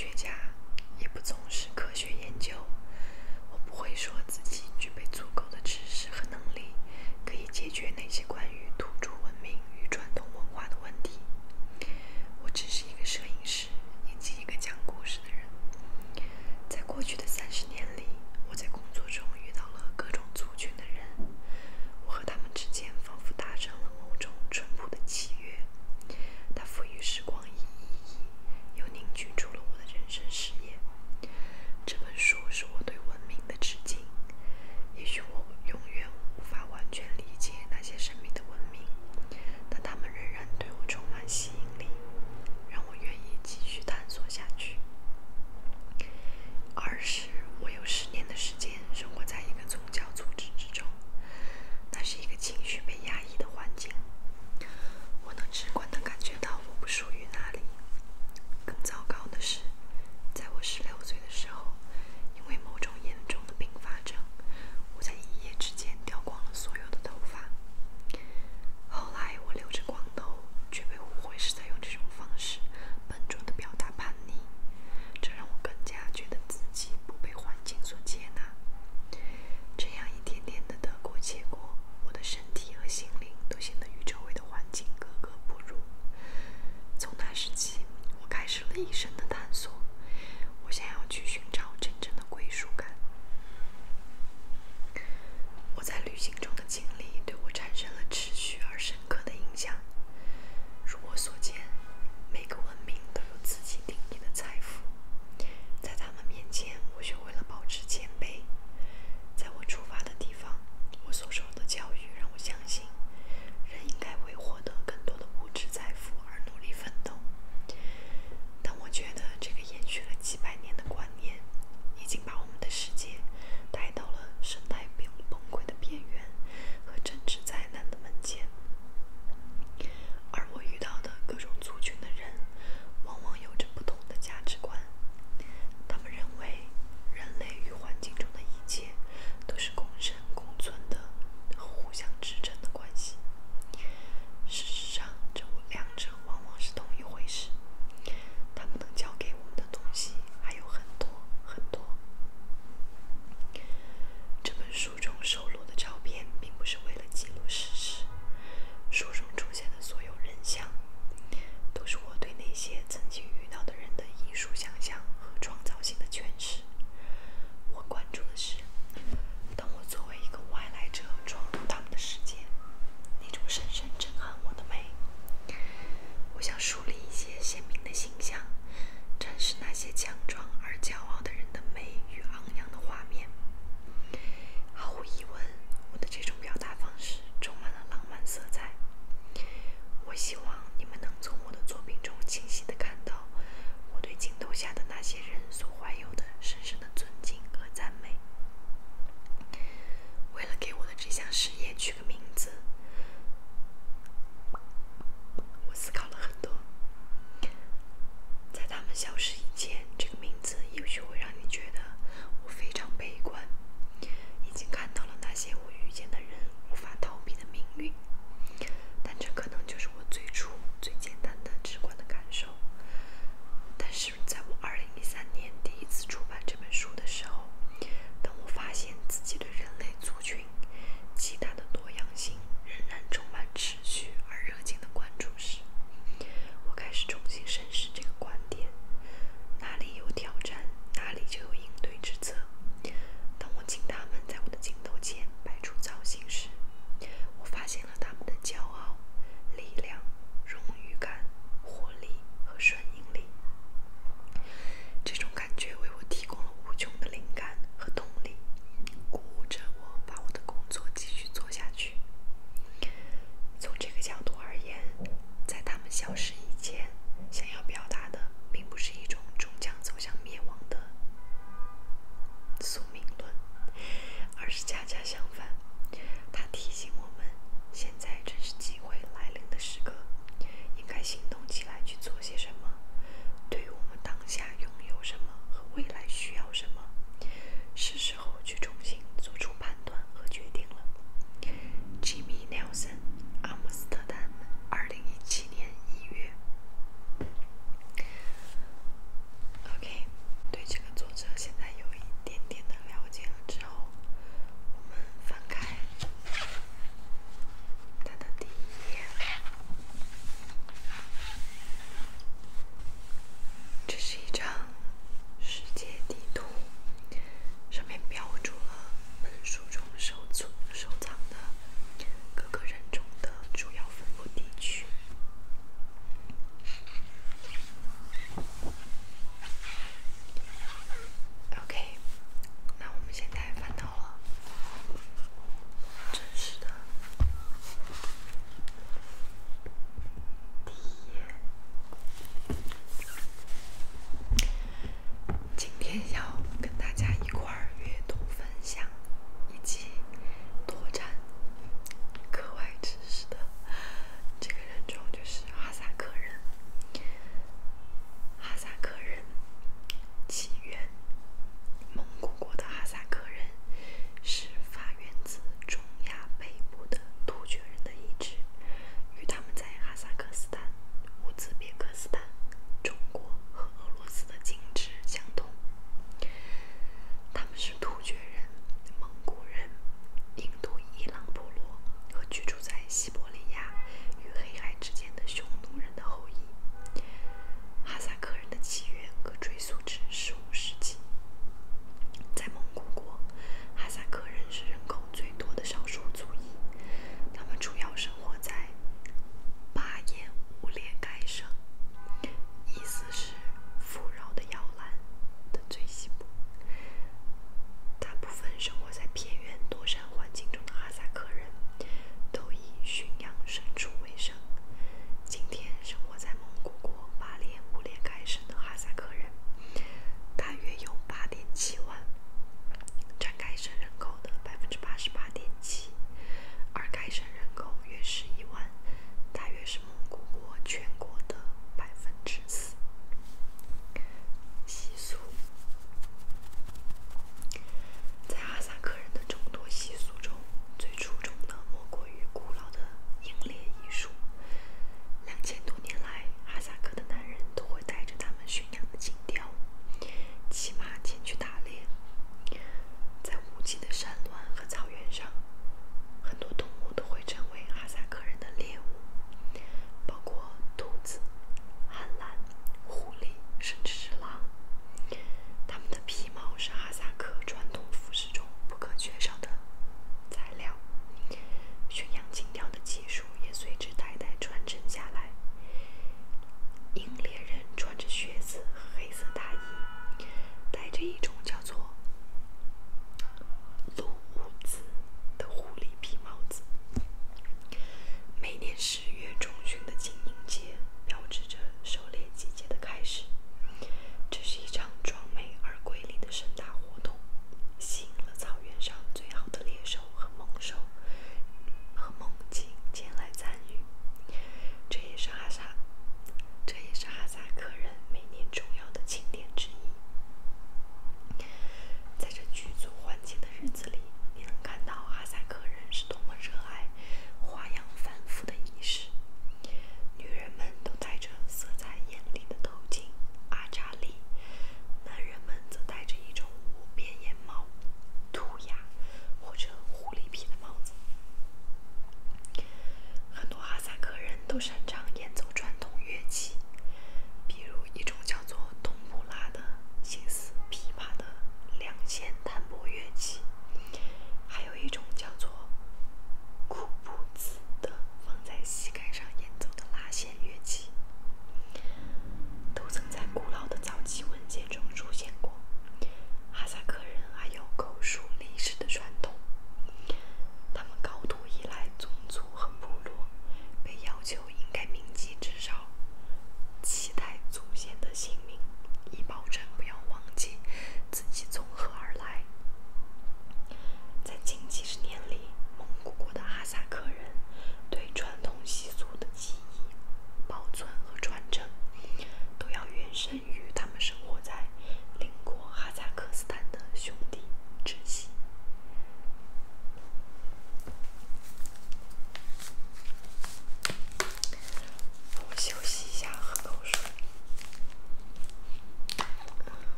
学家，也不从事科学研究。我不会说自己具备足够的知识和能力，可以解决那些关于土著文明与传统文化的问题。我只是一个摄影师，以及一个讲故事的人。在过去的30年里，我在工作中遇到了各种族群的人，我和他们之间仿佛达成了某种淳朴的契约。它赋予时光以意义，又凝聚出了我的人生事业。这本书是我对文明的致敬。也许我永远无法完全理解那些神秘的文明，但它们仍然对我充满吸引力，让我愿意继续探索下去。儿时，我有10年的时间生活在一个宗教组织之中，那是一个情绪被压抑的环境。我能直观地感觉到我不属于那里。更糟糕的是，在我16岁的时候，因为某种严重的并发症，我在一夜之间掉光了所有的头发。后来我留着光头，却被误会是在用这种方式笨拙地表达叛逆，这让我更加觉得自己不被环境所接纳。这样一点点的得过且过，我的身体和心灵都显得与周围的环境格格不入。从那时起，我开始了一生的探索，我想要去寻找真正的归属感。我在旅行中的经历对我产生了持续而深刻的影响。如我所见，每个文明都有自己定义的财富，在他们面前，我学会了保持谦卑。在我出发的地方，我所受的教育让我相信，人应该为获得更多的物质财富而努力奋斗。但我觉得这个延续了几百年的观念，已经把我们的世界带到了生态崩溃的边缘和政治灾难的门前。而我遇到的各种族群的人，往往有着不同的价值观。他们认为，人类与环境中的一切都是共生共存的、互相支撑的关系。事实上，这两者往往是同一回事。他们能教给我们的东西还有很多很多。这本书中收录的照片并不是为了记录事实，书中出现的所有人像，都是我对那些曾经遇到的人的艺术想象和创造性的诠释。我关注的是，当我作为一个外来者闯入他们的世界，那种深深震撼我的美。我想树立一些鲜明的形象，展示那些强壮而骄傲的人的美与昂扬的画面。毫无疑问，我的这种表达方式充满了浪漫色彩。我希望你们能从我的作品中清晰地看到我对镜头下的那些人所怀有的深深的尊敬和赞美。为了给我的这项事业取个名字，我思考了很多。在他们消失以前，这个名字也许会让你觉得我非常悲观，已经看到了那些我遇见的人无法逃避的命运。但这可能就是我最初最简单的直观的感受。但是在我2013年第一次出版这本书的时候，当我发现自己对人类族群极大的多样性仍然充满持续而热情的关注时，我开始重新审视这个观点：哪里有挑战，哪里就有应对之策。当我请他们在我的镜头前摆出造型时，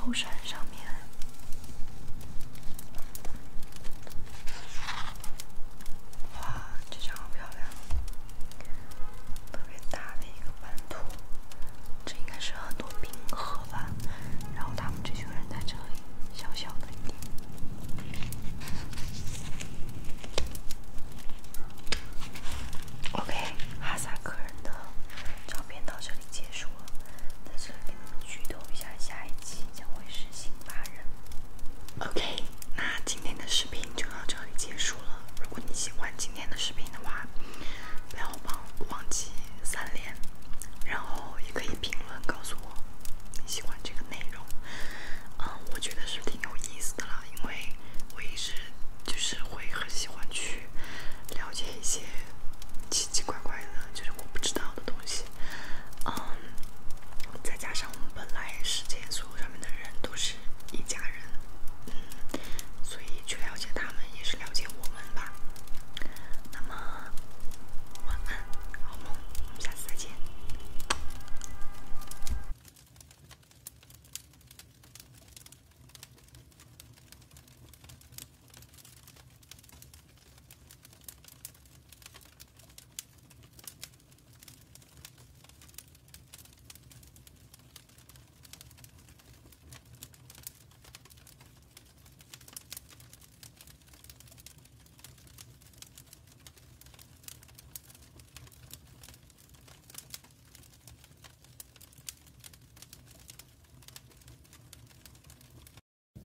口水。